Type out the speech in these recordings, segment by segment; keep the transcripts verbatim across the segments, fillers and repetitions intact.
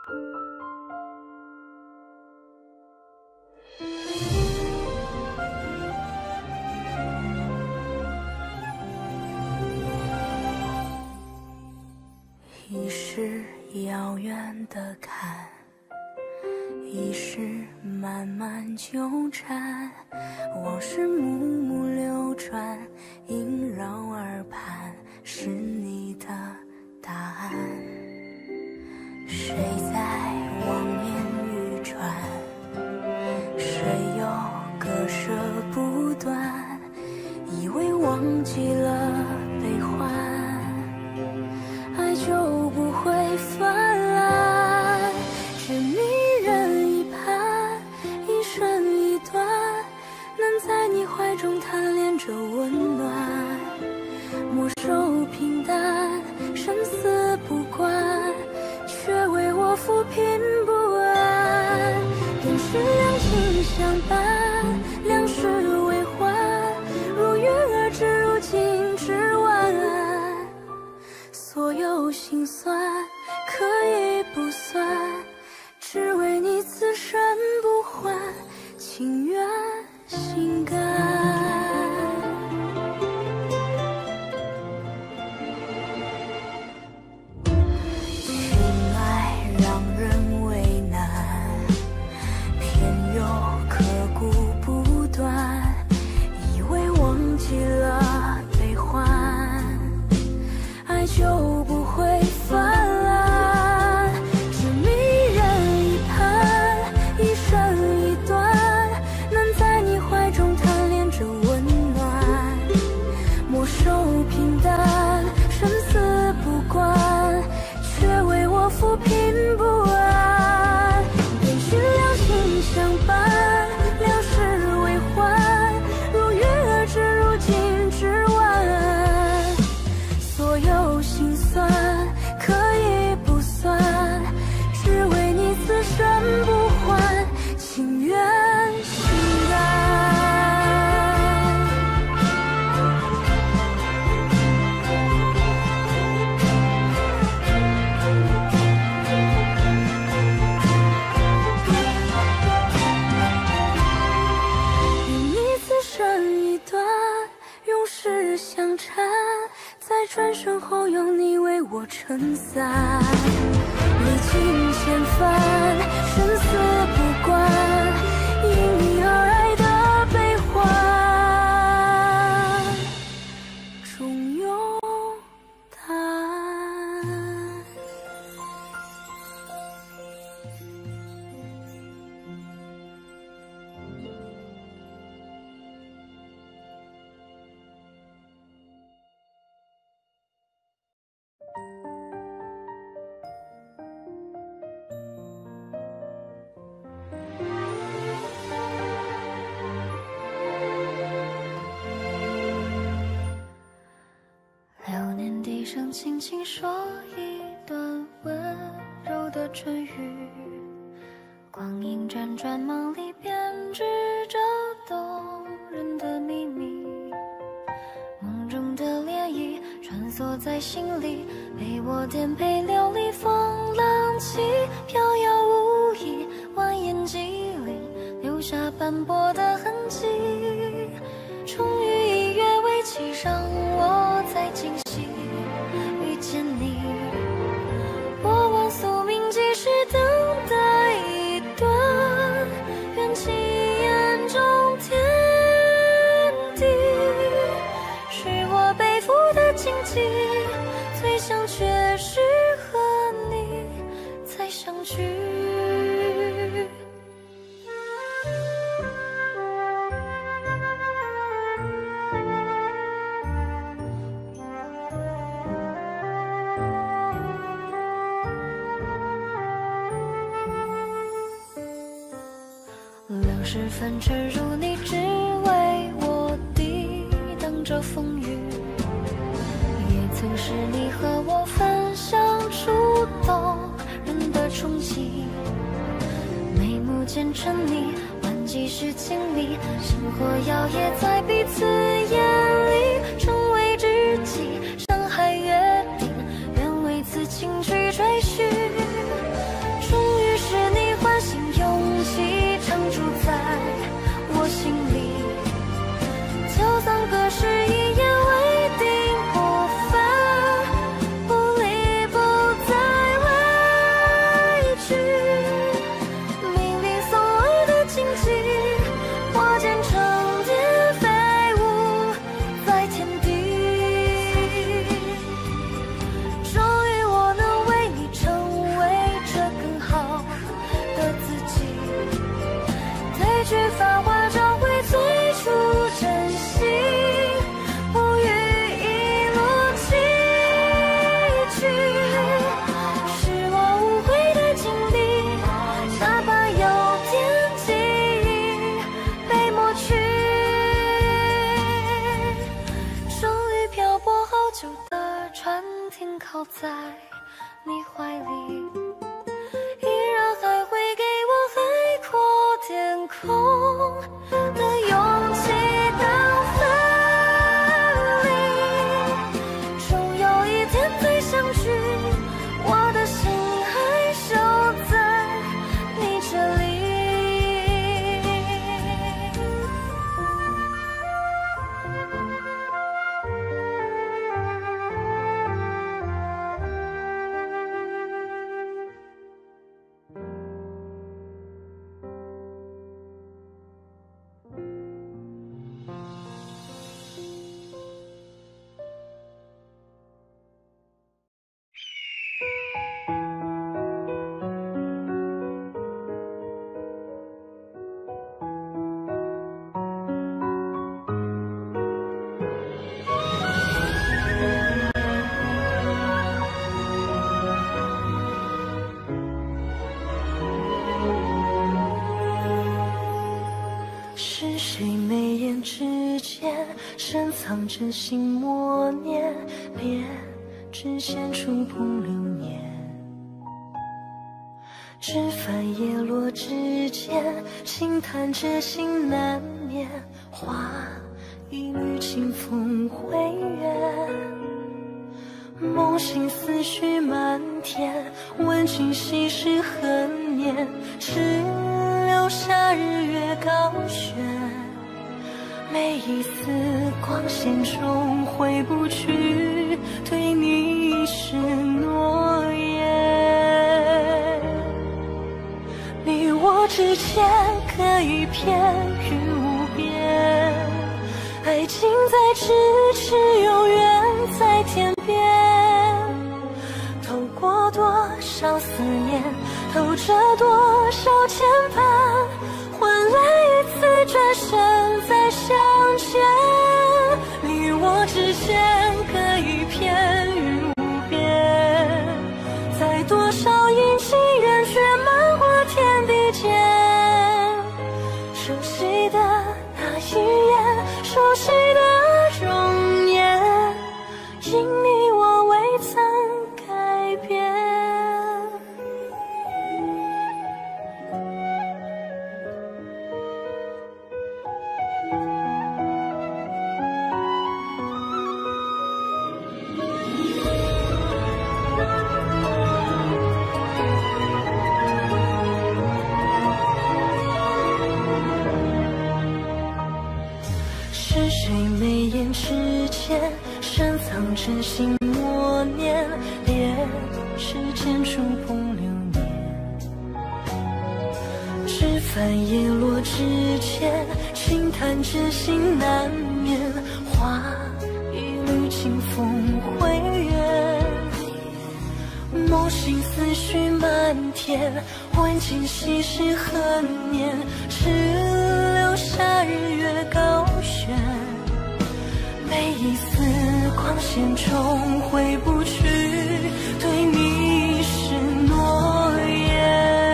一世遥远的看，一世漫漫纠缠，往事幕幕流转，萦绕耳畔，是你的答案。谁在望眼欲穿，谁又割舍不断，以为忘记了悲欢，爱就不会泛滥，只迷人一盼，一生一段，能在你怀中贪恋着温暖，莫受平淡，生死不管，却为我抚平不安。便是两情相伴，两世为欢，如约而至，如今只晚。所有心酸可以不算，只为你此生不换，情愿心甘。情爱让人为难，偏又刻骨不断，以为忘记了悲欢，爱就不会泛滥，只迷人一盼，一生一段，能在你怀中贪恋着温暖，莫受平淡，生死不管，却为我抚平不安。便是两心相伴，两世为欢，如约而至，如今只晚。所有心酸可以不算，只为你此生不换，情愿心甘。与你此生一段，永世相缠，在转身后有你为我撑伞，历经千帆，生死不管，因你而爱的悲欢，终有答案。 流年低声轻轻说一段温柔的春语，光阴辗转梦里编织着动人的秘密，梦中的涟漪穿梭在心里，为我颠沛流离风浪起，飘摇无遗，蜿蜒肌理，留下斑驳的痕迹。终于一月为期，让我再惊喜遇见你。我望宿命，即是等待一段缘起眼中天地，是我背负的荆棘，最想却是和你再相聚。六十分沉入你，只为我抵挡着风雨。也曾是你和我分享触动人的冲击，眉目间沉溺，万几世经历，星火摇曳在彼此眼里，成为知己，山海约定，愿为此情去追寻。终旧的船停靠在你怀里，依然还会给我海阔天空的勇气等分离。终有一天再相聚，我的心还守在你这里。 是谁眉眼之间深藏着心默念，恋只羡触碰流年。枝繁叶落之间，轻弹着心难眠，花一缕清风回远。梦醒思绪漫天，问君昔时何年？只留下日月高悬，每一丝光线中回不去对你是诺言。你我之间隔一片云无边，爱近在咫尺，有缘在天边。透过多少思念，透着多少牵绊，换来一次转身再相见。你我之间隔一片云无边，在多少阴晴圆缺漫过天地间。熟悉的那一眼，熟悉的容颜，因你我未曾改变。是谁眉眼之间深藏着心默念，恋时间触碰流年。枝繁叶落之间，轻弹着心难眠，花一缕清风回远。梦醒思绪漫天，问今夕是何年？只留下日月高悬，每一丝光线中回不去对你是诺言。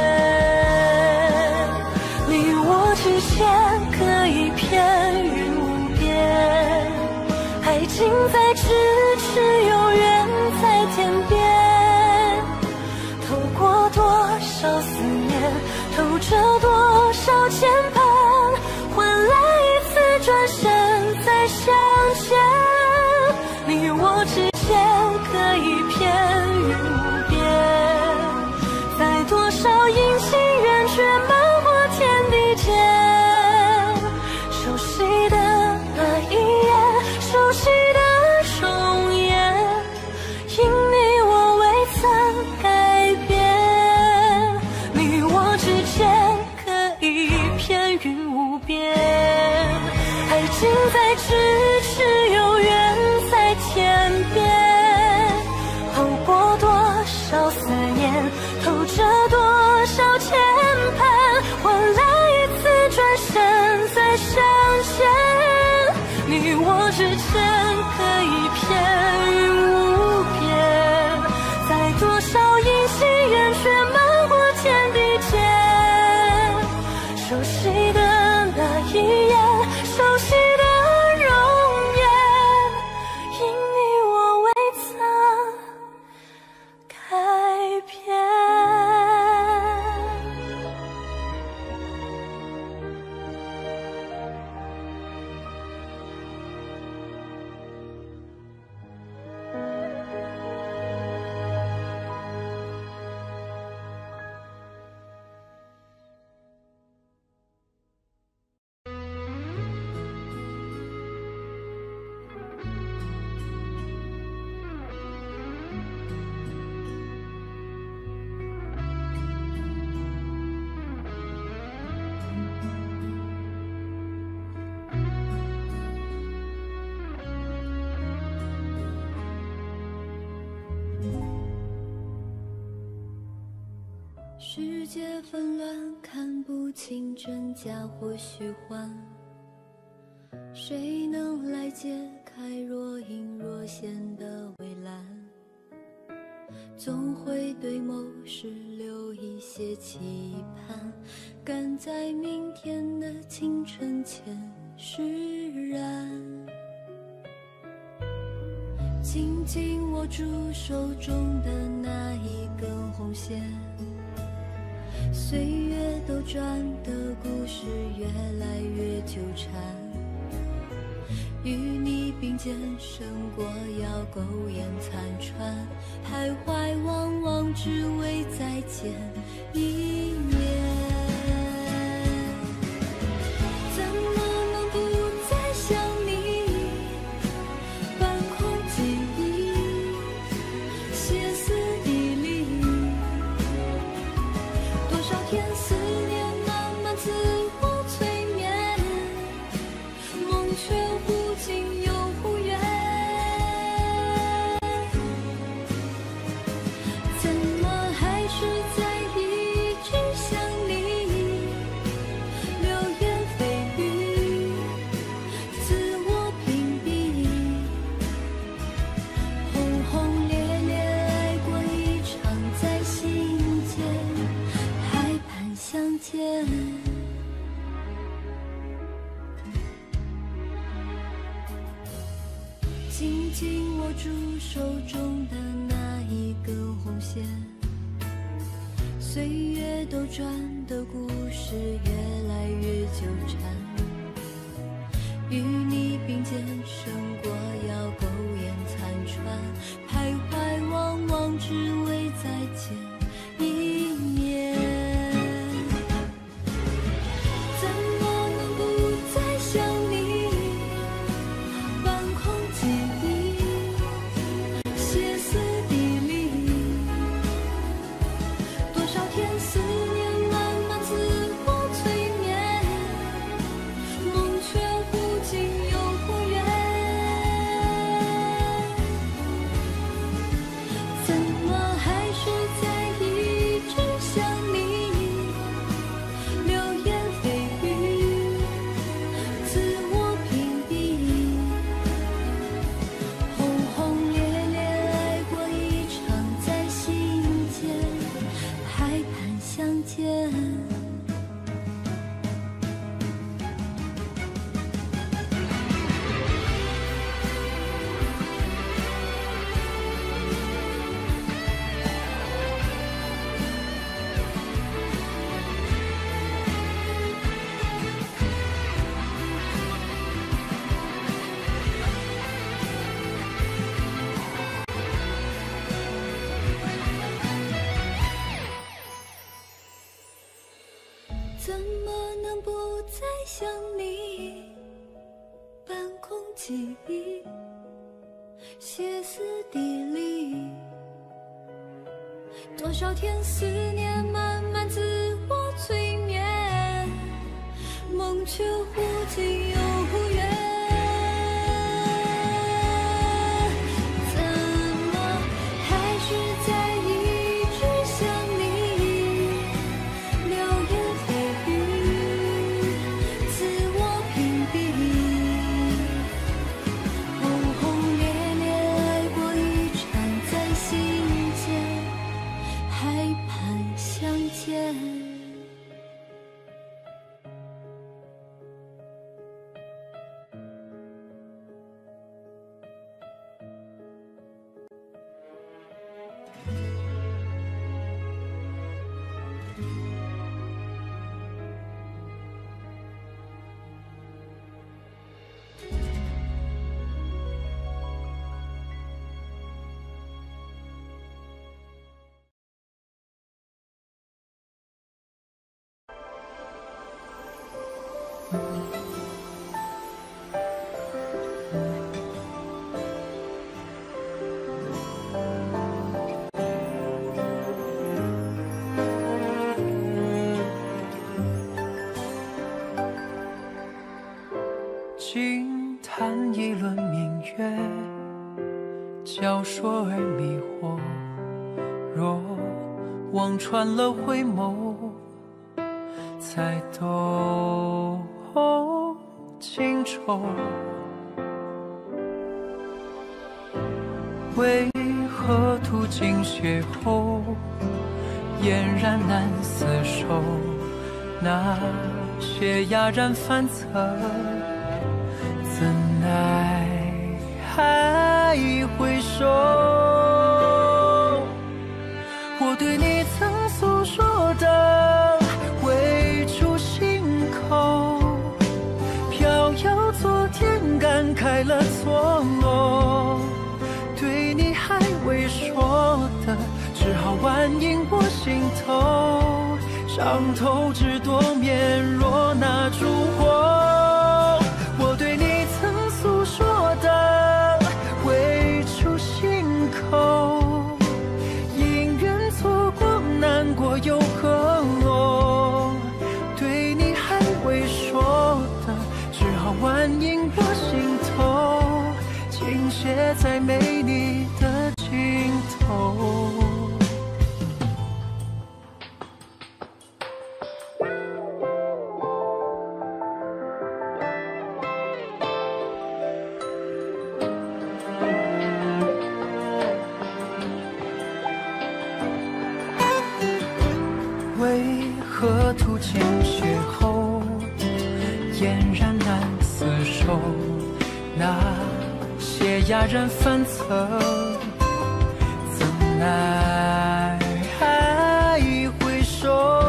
你我之间隔一片云无边，爱近在咫尺，有缘在天边。透过多少思念，透着多少牵绊，换来一次转身再相见。你我之间隔一片云无边，在多少阴晴圆缺漫过天地间。熟悉的那一眼，熟悉的容颜，因你我未曾改变。你我之间隔一片云无边，爱近在咫尺，有缘在天边。 世界纷乱，看不清真假或虚幻，谁能来解开若隐若现的围栏？总会对某事留一些期盼，赶在明天的清晨前释然。紧紧握住手中的那一根红线，岁月斗转的故事越来越纠缠，与你并肩胜过要苟延残喘，徘徊望望只为再见一面。怎么能不再想你，半空记忆，歇斯底里，多少天思念慢慢自我催眠，梦却忽近又忽远。怎么还是在一直想你，流言蜚语，自我屏蔽，轰轰烈烈爱过一场，在心间还盼相见。紧紧握住手中的那一根红线，岁月斗转的故事越来越纠缠，与你并肩胜过要苟延残喘，徘徊望望只为再见一面。怎么能不再想你，半空记忆，歇斯底里，多少天思念慢慢自我催眠，梦却忽近又忽远。怎么还是在一直想你，流言蜚语，自我屏蔽，轰轰烈烈爱过一场，在心间还盼相见。怎么能不再想你，半空记忆，歇斯底里，多少天思念慢慢自我催眠，梦却忽近又忽远。怎么还是在一直想你，流言蜚语，自我屏蔽，轰轰烈烈爱过一场，在心间还盼相见。 惊叹一轮明月，教说而迷惑。若望穿了回眸，才懂情愁。为何途经邂逅，俨然难厮守？那些哑然反侧，怎奈还回首？我对你曾诉说的未出心口，飘摇昨天感慨了错落。对你还未说的，只好挽引我心头，伤透只多面若那烛火。我对你曾诉说的未出心口，因缘错过难过又何落？对你还未说的，只好挽引我心头，倾泻在没你的尽头。为何途经邂逅，俨然难厮守？那些哑然反侧，怎奈还回首？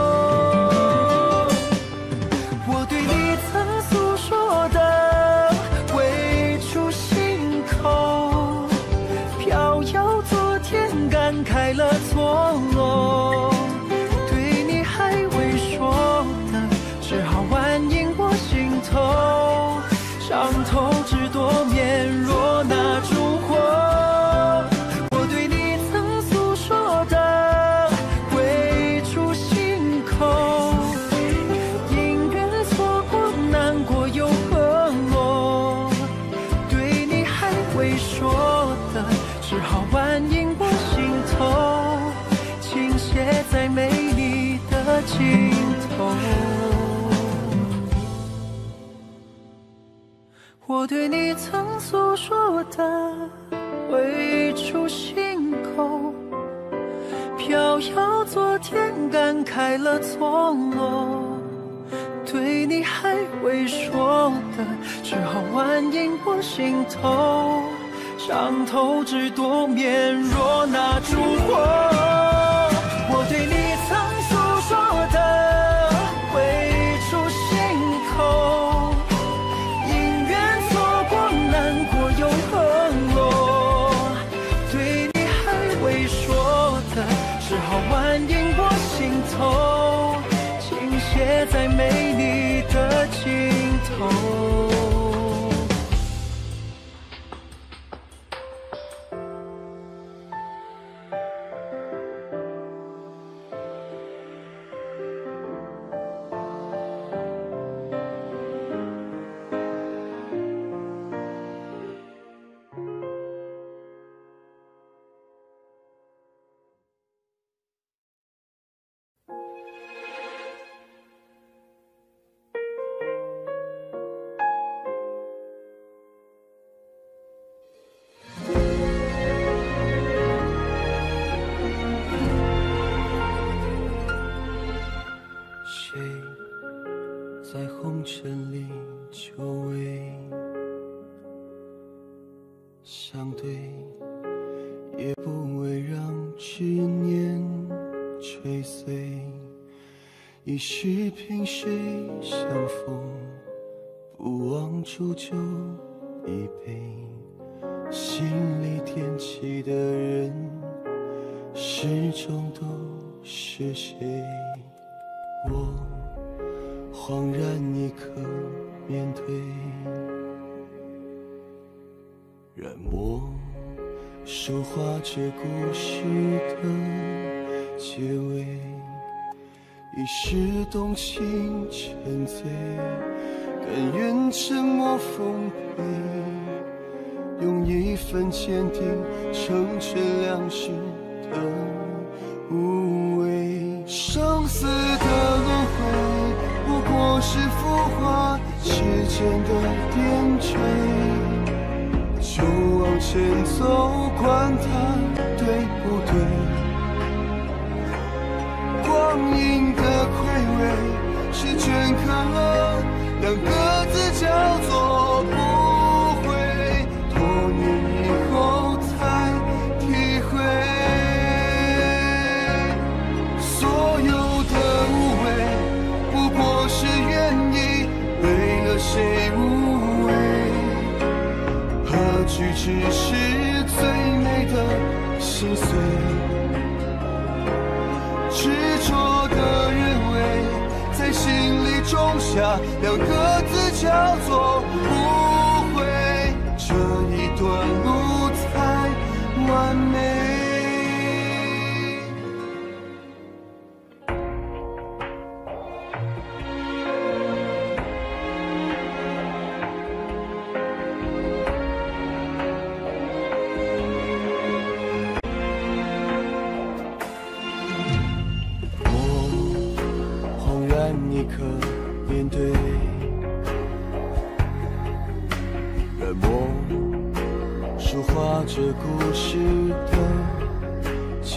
我对你曾诉说的未出心口，飘摇昨天感慨了错落。对你还未说的，只好挽引我心头，伤透只多面若那烛火。我对你曾诉说的未出心口，因缘错过难过又何落？对你还未说的，只好挽引我心头，倾泻在没你的尽头。我对你曾诉说的未出心口，飘摇昨天感慨了错落。对你还未说的，只好挽引我心头，伤透只多面若那烛火。我对你曾诉说的未出心口，因缘错过难过又何落？对你还未说的，只好挽引我心头，倾泻在没你的尽头。 谁在红尘里久违？相对也不为让执念追随，一世凭谁相逢，不忘煮酒一杯。心里惦记的人，始终都是谁？我恍然一刻面对，染墨书画这故事的结尾，一时动情沉醉，甘愿沉默奉陪，用一份坚定成全两世的无畏。 死的轮回，不过是浮华时间的点缀。就往前走，管它对不对。光阴的回味，是镌刻了两个字，叫做不悔。多年以后才体会，所有的无谓不过是愿意为了谁无畏。何惧只是最美的心碎，执着的认为在心里种下两个字，叫做不悔。这一段路才完美。一刻面对，而梦抒化着故事的结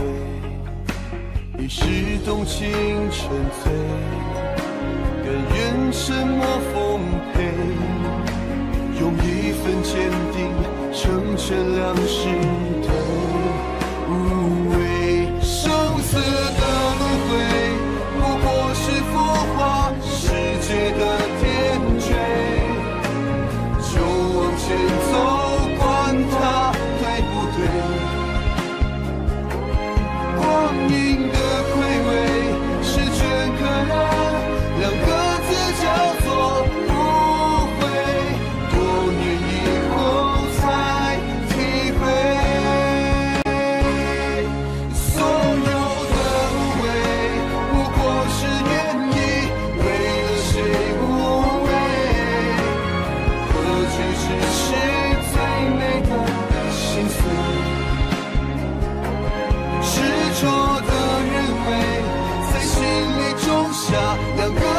尾，一时动情沉醉，甘愿沉默奉陪，用一份坚定成全两世的无畏。生死的轮回，不过是浮华世界的点缀，就往前走，管它对不对。光阴的回味，是镌刻了两个字，叫做不悔。多年以后才体会，所有的无谓不过是愿意为了谁无畏。何惧只是最美的心碎，执着的认为在心里种下两个